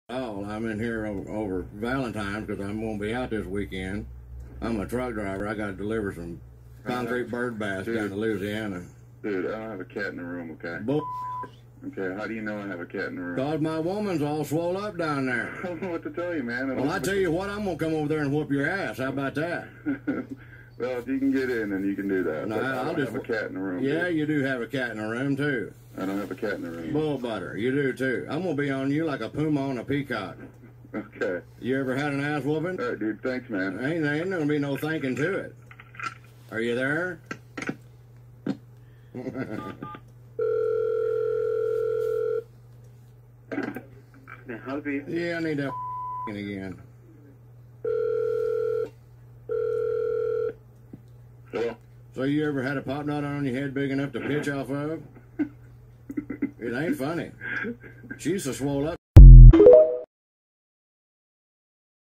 Oh, I'm in here over Valentine's because I'm going to be out this weekend. I'm a truck driver. I got to deliver some concrete bird baths down to Louisiana. Dude, I don't have a cat in the room, okay? Bull. Okay, how do you know I have a cat in the room? Because my woman's all swole up down there. I don't know what to tell you, man. Well, I tell you what, I'm going to come over there and whoop your ass. How about that? Well, if you can get in, then you can do that. No, I don't have a cat in the room. Yeah, dude. you do have a cat in the room, too. I don't have a cat in the room. Bull butter, you do, too. I'm going to be on you like a puma on a peacock. Okay. You ever had an ass whooping? All right, dude. Thanks, man. Ain't going to be no thinking to it. Are you there? Help you? Yeah, I need that again. Hello? So you ever had a pop knot on your head big enough to pitch off of? It ain't funny. She's so swole up.